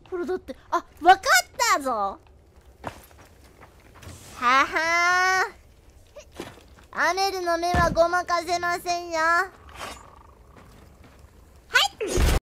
ほらだって、あ、わかったぞ。ははー。アメルの目はごまかせませんよ。